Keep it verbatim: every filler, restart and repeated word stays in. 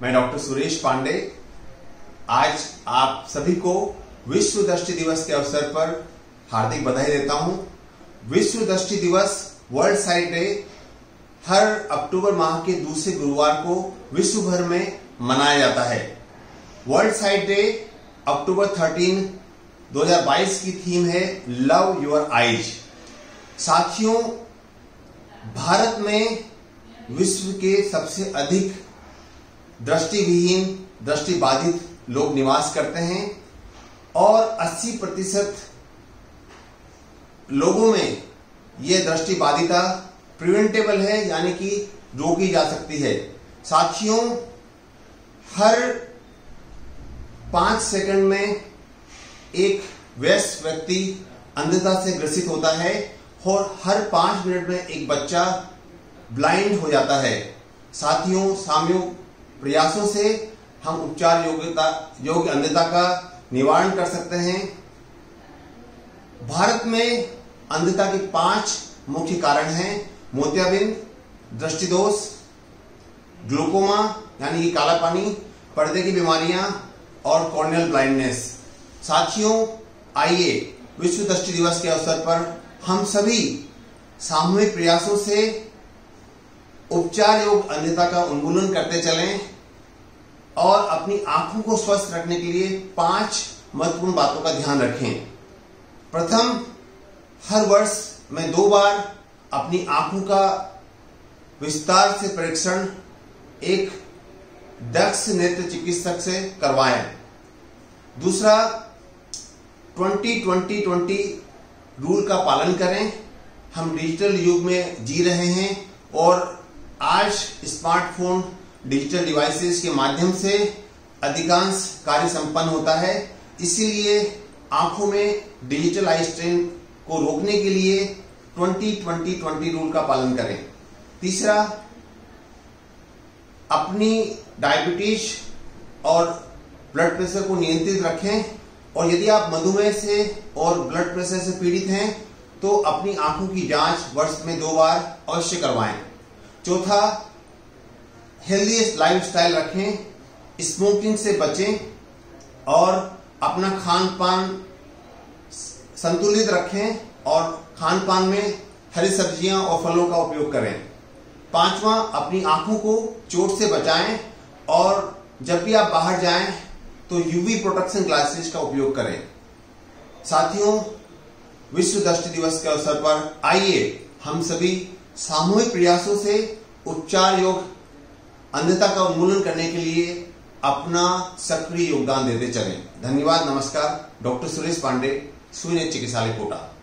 मैं डॉक्टर सुरेश पांडे आज आप सभी को विश्व दृष्टि दिवस के अवसर पर हार्दिक बधाई देता हूं। विश्व दृष्टि दिवस वर्ल्ड साइट डे हर अक्टूबर माह के दूसरे गुरुवार को विश्व भर में मनाया जाता है। वर्ल्ड साइट डे अक्टूबर तेरह दो हज़ार बाईस की थीम है लव योर आइज। साथियों, भारत में विश्व के सबसे अधिक दृष्टिविहीन दृष्टिबाधित लोग निवास करते हैं और अस्सी प्रतिशत लोगों में यह दृष्टिबाधिता प्रिवेंटेबल है, यानी कि रोकी जा सकती है। साथियों, हर पांच सेकंड में एक वयस्क व्यक्ति अंधता से ग्रसित होता है और हर पांच मिनट में एक बच्चा ब्लाइंड हो जाता है। साथियों, सामूहिक प्रयासों से हम उपचार योग्यता योग्य अंधता का निवारण कर सकते हैं। भारत में अंधता के पांच मुख्य कारण हैं: मोतियाबिंद, दृष्टिदोष, ग्लूकोमा यानी कि काला पानी, पर्दे की बीमारियां और कॉर्नियल ब्लाइंडनेस। साथियों, आइए विश्व दृष्टि दिवस के अवसर पर हम सभी सामूहिक प्रयासों से उपचार योग्य अंधता का उन्मूलन करते चलें और अपनी आंखों को स्वस्थ रखने के लिए पांच महत्वपूर्ण बातों का ध्यान रखें। प्रथम, हर वर्ष में दो बार अपनी आंखों का विस्तार से परीक्षण एक दक्ष नेत्र चिकित्सक से करवाएं। दूसरा, ट्वेंटी ट्वेंटी ट्वेंटी रूल का पालन करें। हम डिजिटल युग में जी रहे हैं और आज स्मार्टफोन, डिजिटल डिवाइसेस के माध्यम से अधिकांश कार्य संपन्न होता है। इसीलिए आंखों में डिजिटल आई स्ट्रेन को रोकने के लिए ट्वेंटी ट्वेंटी ट्वेंटी रूल का पालन करें। तीसरा, अपनी डायबिटीज और ब्लड प्रेशर को नियंत्रित रखें और यदि आप मधुमेह से और ब्लड प्रेशर से पीड़ित हैं तो अपनी आंखों की जांच वर्ष में दो बार अवश्य करवाएं। चौथा, हेल्दी लाइफस्टाइल रखें, स्मोकिंग से बचें और अपना खान पान संतुलित रखें और खान पान में हरी सब्जियां और फलों का उपयोग करें। पांचवा, अपनी आंखों को चोट से बचाएं और जब भी आप बाहर जाएं तो यूवी प्रोटेक्शन ग्लासेस का उपयोग करें। साथियों, विश्व दृष्टि दिवस के अवसर पर आइए हम सभी सामूहिक प्रयासों से उपचार योग्य अंधता का उन्मूलन करने के लिए अपना सक्रिय योगदान देते चलें। धन्यवाद। नमस्कार। डॉक्टर सुरेश पांडे, सुई नेत्र चिकित्सालय कोटा।